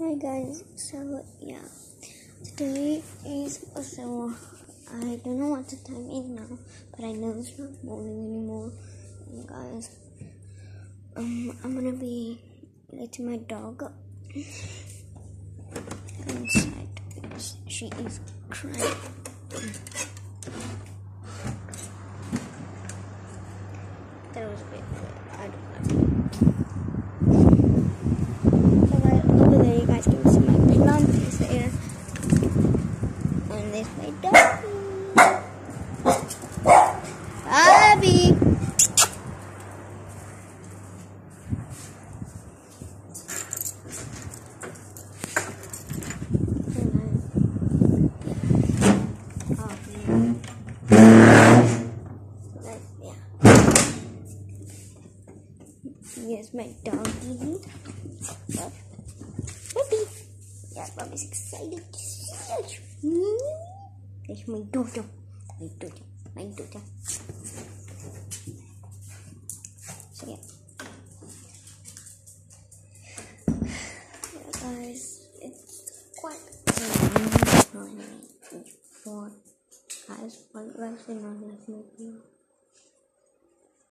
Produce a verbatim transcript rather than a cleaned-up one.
Hi guys, so yeah, today is so I don't know what the time is now, but I know it's not morning anymore. And guys, um, I'm gonna be letting my dog inside because she is crying. That was a bit weird. I don't know. So right over there, you guys can see my plant is there. And there's my doggy. Abby! Here's my doggy. Puppy. Yeah, Bobby's excited to see you. There's my dodo. My dodo. My dodo. So yeah. Yeah guys, it's quite early. Four guys, what guys did not like me.